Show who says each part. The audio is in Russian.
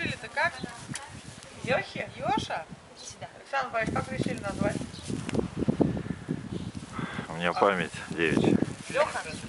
Speaker 1: решили-то как? Йохи? Йоша? Александр Борисович, как решили назвать?
Speaker 2: У меня память девичья.
Speaker 1: Леха?